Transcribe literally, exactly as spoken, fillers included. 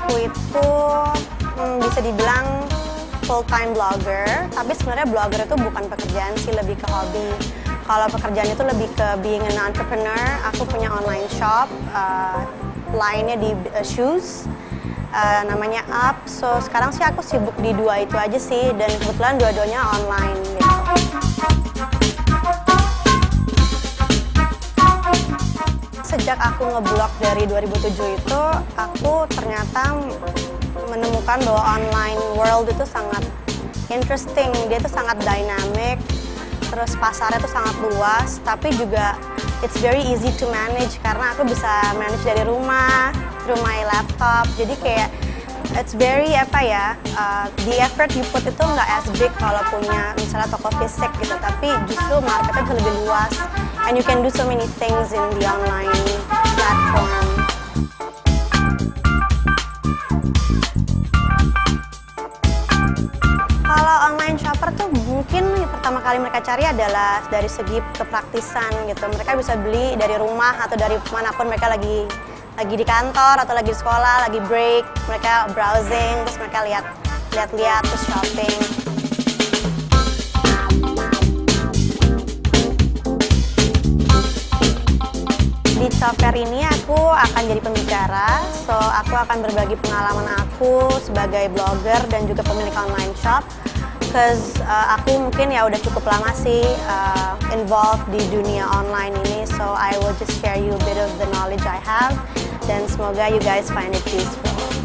aku itu hmm, bisa dibilang full-time blogger, tapi sebenarnya blogger itu bukan pekerjaan sih, lebih ke hobi. Kalau pekerjaan itu lebih ke being an entrepreneur. Aku punya online shop, uh, lainnya di uh, shoes, uh, namanya Up. So sekarang sih aku sibuk di dua itu aja sih, dan kebetulan dua-duanya online gitu. Sejak aku ngeblog dari dua ribu tujuh itu, aku ternyata menemukan bahwa online world itu sangat interesting. Dia itu sangat dynamic, terus pasarnya itu sangat luas, tapi juga it's very easy to manage karena aku bisa manage dari rumah, through my laptop. Jadi kayak it's very apa ya, uh, the effort you put itu nggak as big kalau punya misalnya toko fisik gitu, tapi justru marketnya bisa lebih luas, and you can do so many things in the online platform. Kalau online shopper tuh mungkin yang pertama kali mereka cari adalah dari segi kepraktisan gitu. Mereka bisa beli dari rumah atau dari manapun mereka lagi lagi di kantor atau lagi di sekolah, lagi break, mereka browsing, terus mereka lihat lihat-lihat terus shopping. Di Shopper ini aku akan jadi pembicara, so aku akan berbagi pengalaman aku sebagai blogger dan juga pemilik online shop. Cause uh, aku mungkin ya udah cukup lama sih uh, involved di dunia online ini, so I will just share you a bit of the knowledge I have, dan semoga you guys find it useful.